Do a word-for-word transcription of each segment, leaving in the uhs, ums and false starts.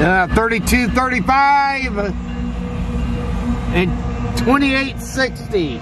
Uh, thirty-two thirty-five and twenty-eight sixty.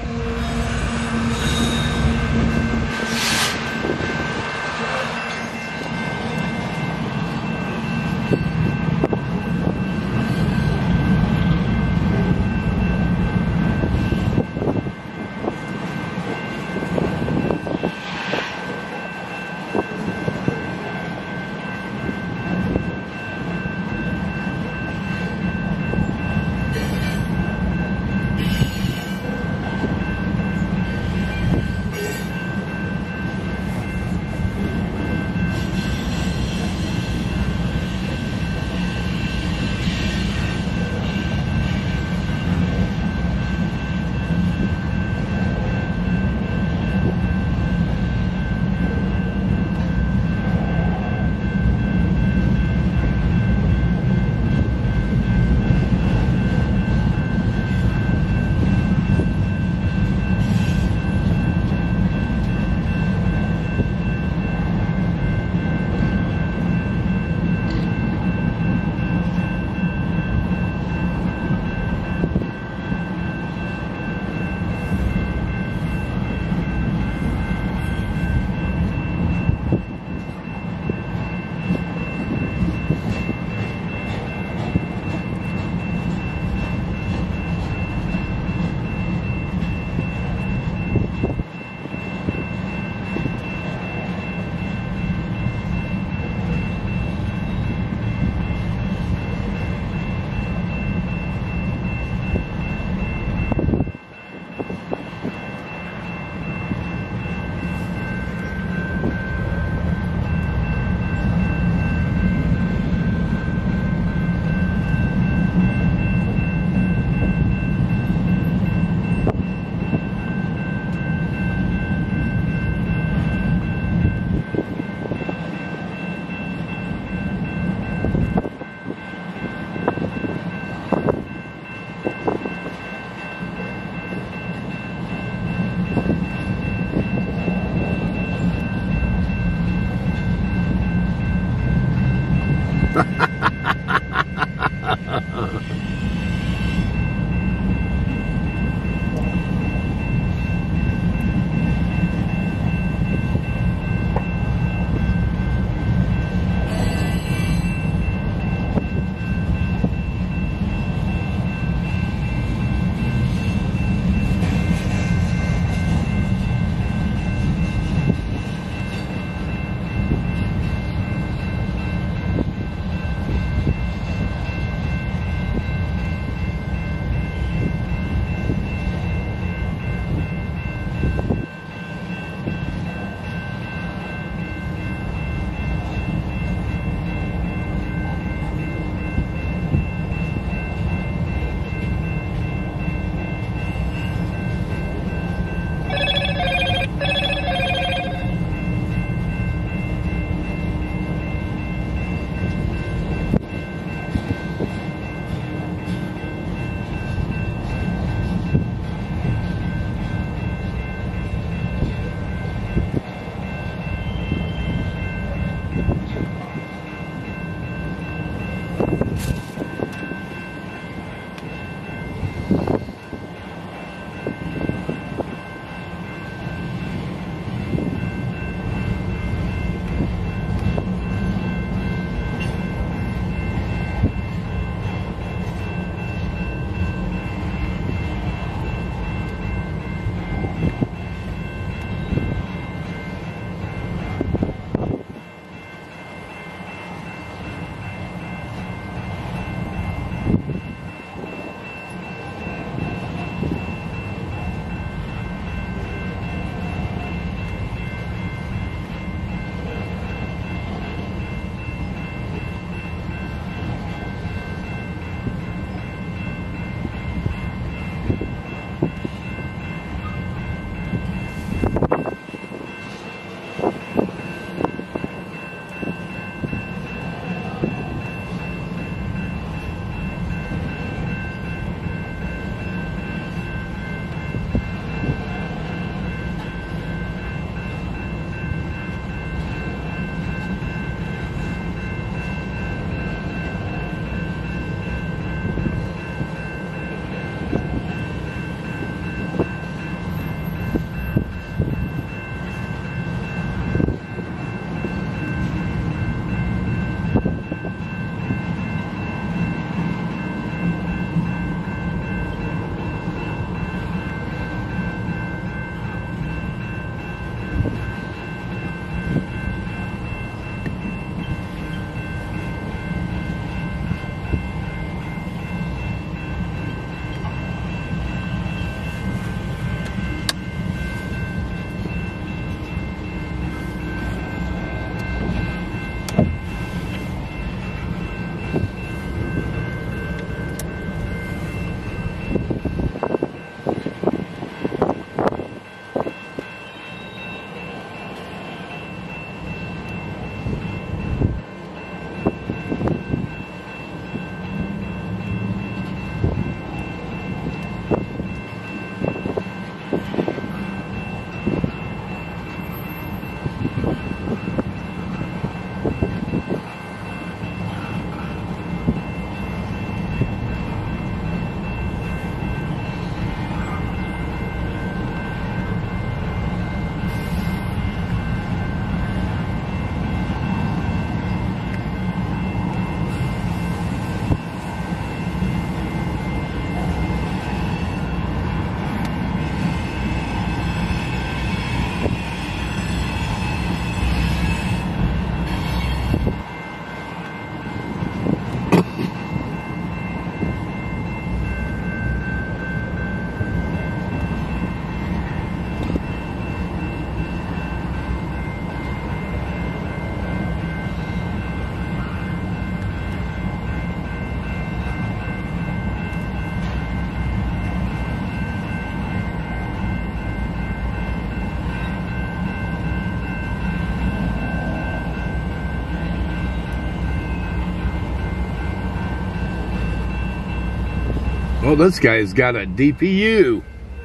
Oh, this guy's got a D P U.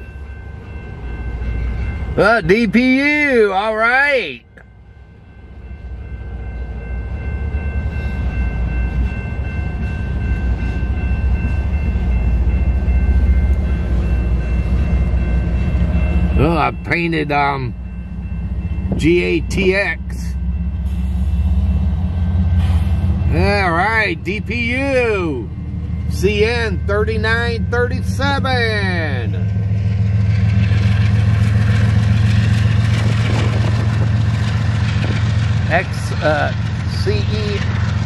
Uh, D P U, all right. Oh, I painted um G A T X. All right, D P U C N thirty-nine thirty-seven. X uh, C E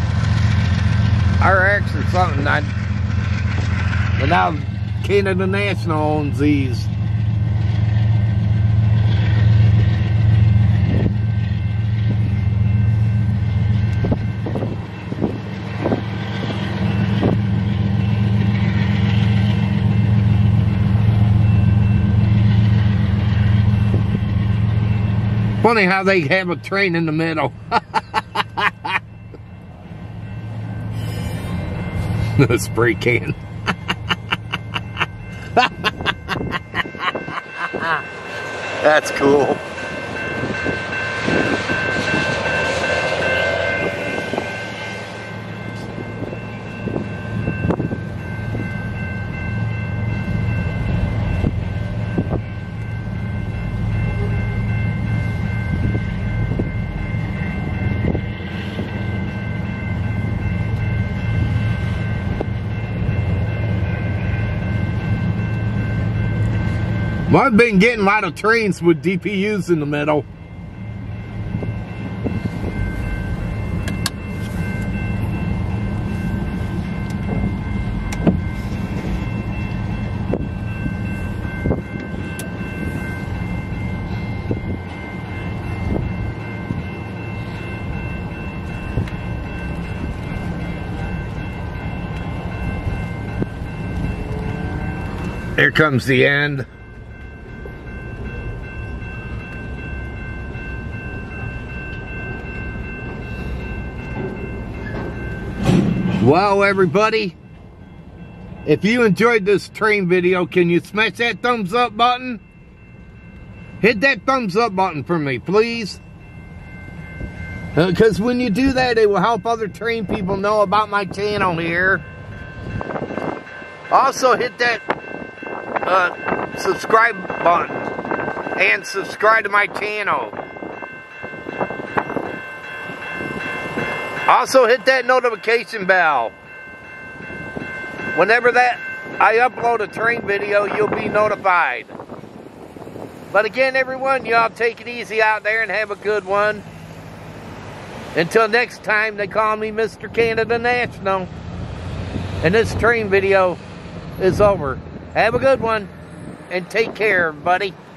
R X or something. I, but now Canada National owns these. Funny how they have a train in the middle. The spray can. That's cool. Well, I've been getting a lot of trains with D P Us in the middle. Here comes the end. Well, everybody, if you enjoyed this train video, can you smash that thumbs up button? Hit that thumbs up button for me, please. Because uh, when you do that, it will help other train people know about my channel here. Also, hit that uh, subscribe button and subscribe to my channel. Also, hit that notification bell. Whenever that I upload a train video, you'll be notified. But again, everyone, y'all take it easy out there and have a good one. Until next time, they call me Mister Canada National. And this train video is over. Have a good one, and take care, everybody.